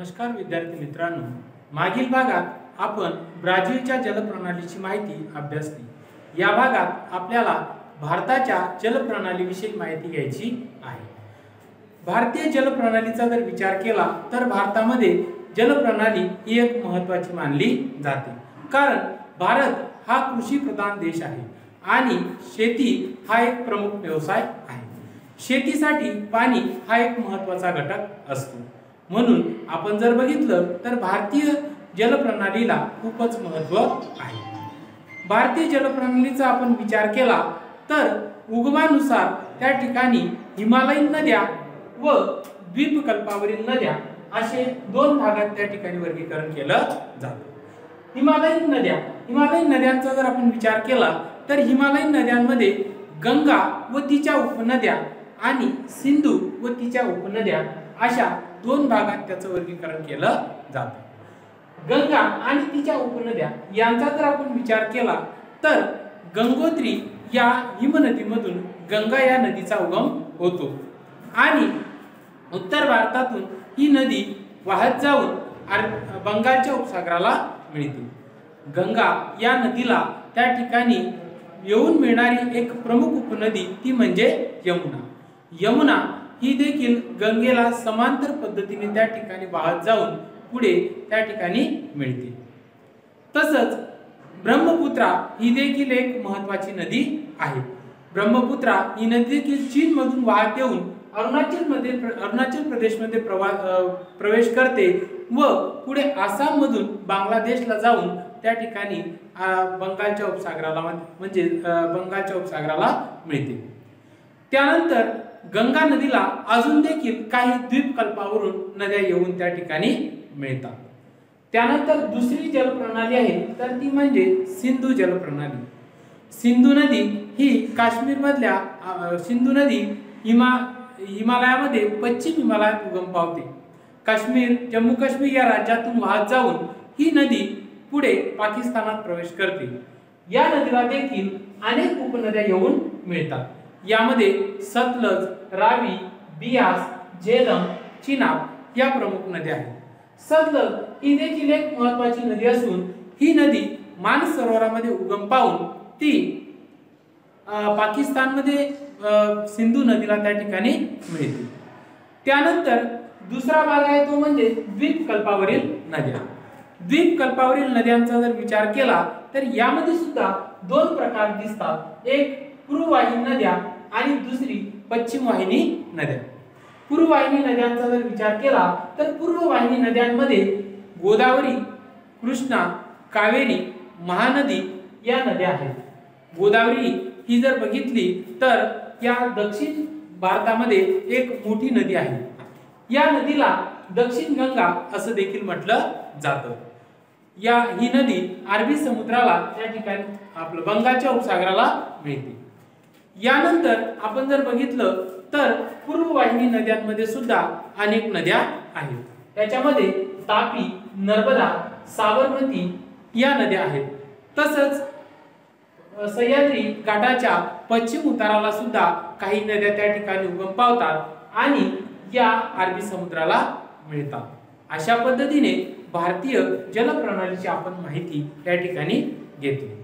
नमस्कार विद्यार्थी मित्रांनो, मागील भागात आपण ब्राझीलच्या जलप्रणालीची माहिती अभ्यासली। या भागात आपल्याला भारताच्या जलप्रणालीविषयी माहिती घ्यायची आहे। भारतीय जलप्रणालीचा जर विचार केला तर भारतामध्ये जलप्रणाली ही एक महत्त्वाची मानली जाते, कारण भारत हा कृषी प्रधान देश आहे आणि शेती हा एक प्रमुख व्यवसाय आहे। शेतीसाठी पाणी हा एक महत्त्वाचा घटक असतो, म्हणून आपण जर बघितलं तर भारतीय जलप्रणालीला खूपच महत्त्व आहे। भारतीय जलप्रणालीचा आपण विचार केला तर उगमानुसार त्या ठिकाणी हिमालयीन नद्या व द्वीपकल्पावरील नद्या असे दोन भागात त्या ठिकाणी वर्गीकरण केलं जातं। हिमालयीन नद्यांचा जर आपण विचार केला तर हिमालयीन नद्यांमध्ये गंगा व तिच्या उपनद्या आणि सिंधू व तिच्या उपनद्या अशा दोन भागात त्याचं वर्गीकरण केलं जातं। गंगा आणि तिच्या उपनद्या यांचा जर आपण विचार केला तर गंगोत्री या हिमनदीमधून गंगा या नदीचा उगम होतो आणि उत्तर भारतातून ही नदी वाहत जाऊन बंगालच्या उपसागराला मिळते। गंगा या नदीला त्या ठिकाणी येऊन मिळणारी एक प्रमुख उपनदी ती म्हणजे यमुना ही देखील गंगेला समांतर पद्धतीने त्या ठिकाणी वाहत जाऊन पुढे त्या ठिकाणी मिळते। तसंच ब्रह्मपुत्रा ही देखील एक महत्त्वाची नदी आहे। ब्रह्मपुत्रा ही नदी देखील चीन मधून वाहत येऊन अरुणाचल प्रदेशमध्ये प्रवेश करते व पुढे आसाम मधून बांगलादेशला जाऊन त्या ठिकाणी बंगालच्या उपसागराला मिळते। त्यानंतर गंगा नदीला अजून देखील काही द्वीपकल्पावरून नद्या येऊन त्या ठिकाणी मिळतात। त्यानंतर दुसरी जलप्रणाली आहे तर ती म्हणजे सिंधू जलप्रणाली। सिंधू नदी ही सिंधू नदी हिमालयामध्ये पश्चिम हिमालयात उगम पावते। जम्मू काश्मीर या राज्यातून वाहत जाऊन ही नदी पुढे पाकिस्तानात प्रवेश करते। या नदीला देखील अनेक उपनद्या येऊन मिळतात। यामध्ये सतलज, रावी, बियास, झेलम, चिनाब या प्रमुख नद्या आहेत। सतलज ही देखील एक महत्त्वाची नदी असून ही नदी मानस सरोवरामध्ये उगम पावून ती पाकिस्तानमध्ये सिंधू नदीला त्या ठिकाणी मिळते। त्यानंतर दुसरा भाग आहे तो म्हणजे द्वीपकल्पावरील नद्या। द्वीपकल्पावरील नद्यांचा जर विचार केला तर यामध्ये सुद्धा दोन प्रकार दिसतात, एक पूर्ववाहिनी नद्या आणि दुसरी पश्चिम वाहिनी नद्या। पूर्ववाहिनी नद्यांचा जर विचार केला तर पूर्ववाहिनी नद्यांमध्ये गोदावरी, कृष्णा, कावेरी, महानदी या नद्या आहेत। गोदावरी ही जर बघितली तर या दक्षिण भारतामध्ये एक मोठी नदी आहे। या नदीला दक्षिण गंगा असं देखील म्हटलं जातं। ही नदी अरबी समुद्राला त्या ठिकाणी आपलं बंगालच्या उपसागराला मिळते। यानंतर आपण जर बघितलं तर पूर्ववाहिनी नद्यांमध्ये सुद्धा अनेक नद्या आहेत। त्याच्यामध्ये तापी, नर्मदा, साबरमती या नद्या आहेत। तसंच सह्याद्री घाटाच्या पश्चिम उताराला सुद्धा काही नद्या त्या ठिकाणी उगम पावतात आणि या अरबी समुद्राला मिळतात। अशा पद्धतीने भारतीय जलप्रणालीची आपण माहिती त्या ठिकाणी घेतली।